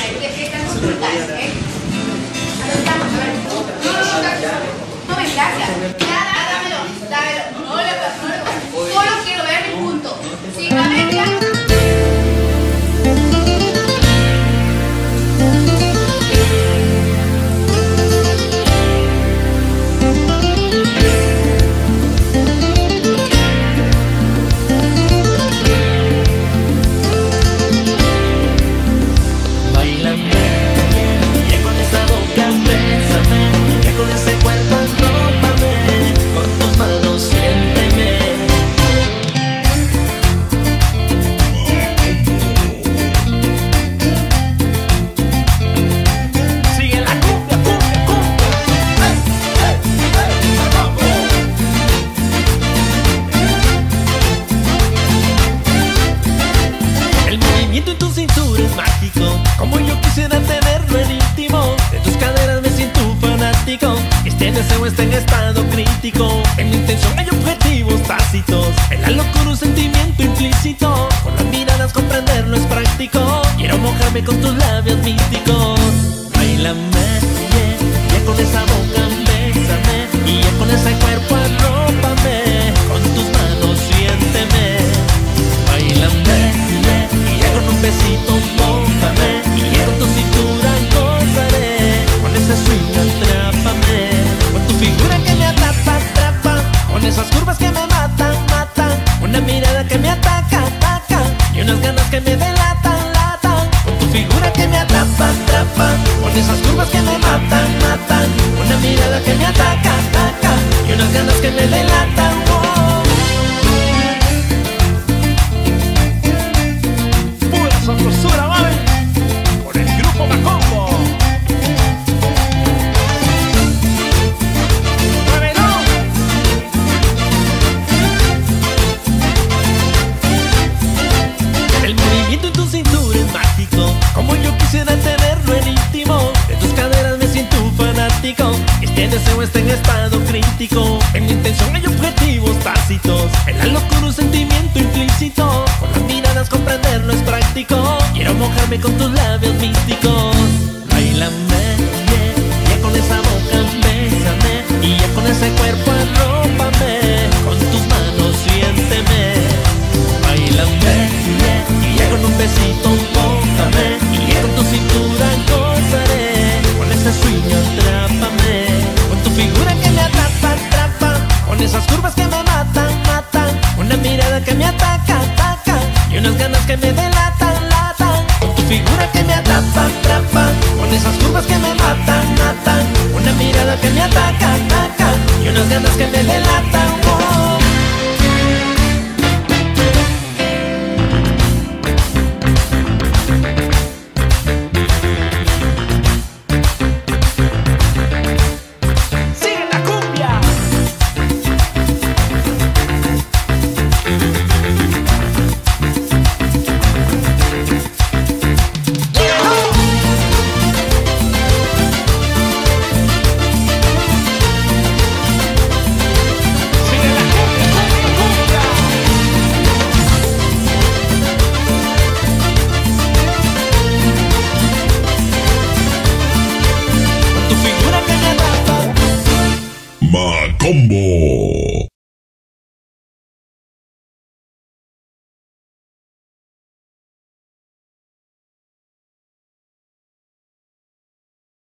¿Qué canción brutales, eh? A ver, a ver. No me gracias. Ya, dámelo. No le puedo. Solo quiero ver mi punto. Sin cadencia. Como yo quisiera tenerlo en íntimo, de tus caderas me siento fanático. Este deseo está en estado crítico. En mi intención hay objetivos tácitos. En la locura un sentimiento implícito. Con las miradas comprenderlo es práctico. Quiero mojarme con tus labios místicos. Báilame, ya con esa boca bésame. Y ya con ese cuerpo arrópame. Con tus manos siénteme. Báilame, y ya con un besito mójame. Y con tu cintura gozaré. Con ese swing atrápame. Con tu figura que me atrapa, atrapa. Con esas curvas que me matan, matan. Una mirada que me ataca, ataca. Y unas ganas que me delatan, latan. Con tu figura que me atrapa, atrapa. Con esas curvas que me matan, matan. Una mirada que me ataca, ataca. Y unas ganas que me delatan. Pura sabrosura, mami. Por el grupo Macombo. ¡Muévelo! El movimiento en tu cintura es mágico. Como yo quisiera tenerlo en íntimo. De tus caderas me siento fanático. Este deseo está en estado crítico. En mi intención hay objetivos tácitos. En la locura un sentimiento implícito. Con las miradas comprenderlo es práctico. Quiero mojarme con tus labios místicos. Báilame, ya con esa boca bésame. Y ya con ese cuerpo arrópame. Con tus manos siénteme. Báilame, y ya con un besito mójame. Y ya con tu cintura gozaré. Con ese swing atrápame. Con tu figura que me atrapa, atrapa. Con esas curvas que me matan, matan. Una mirada que me ataca, ataca. Y unas ganas que me delatan, latan. Con tu figura que me atrapa, atrapa. Con esas curvas que me matan, matan. Una mirada que me ataca, ataca. Y unas ganas que me delatan, oh. Macombo.